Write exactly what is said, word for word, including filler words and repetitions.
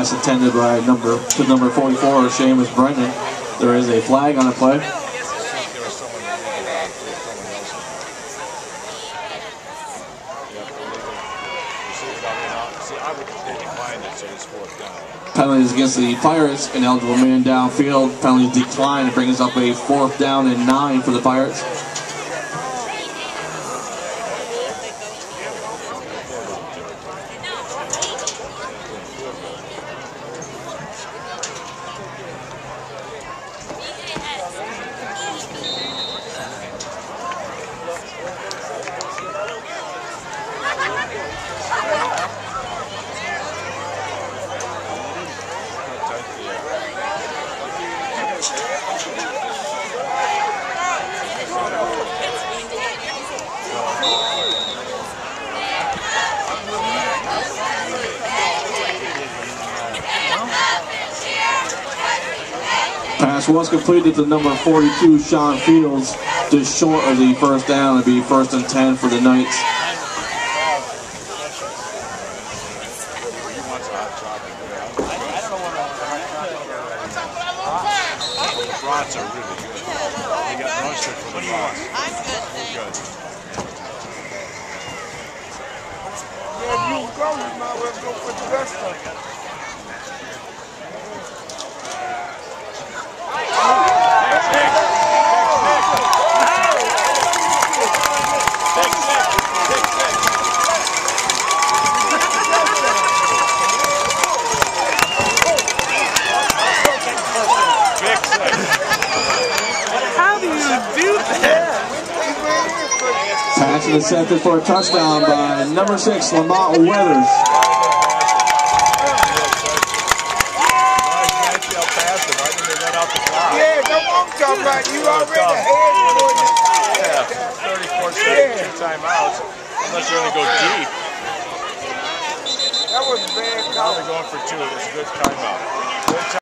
pass intended by number to number forty-four, Seamus Brennan. There is a flag on the play. Penalties against the Pirates, an eligible man downfield. Penalties decline. It brings up a fourth down and nine for the Pirates. Pass was completed to number forty-two, Sean Fields, just short of the first down. It'd be first and ten for the Knights. The brats are really good. They got mustard for the brats. I'm good. Good. Yeah, if you go, you might well go for the rest of it. Pass is accepted for a touchdown by number six, Lamont Weathers. Yeah, come on, talk about you already ahead for you. Yeah, thirty-four seconds, two timeouts, unless you're going to go deep. That was a bad call. Now they're going for two. It was a good timeout. Good time.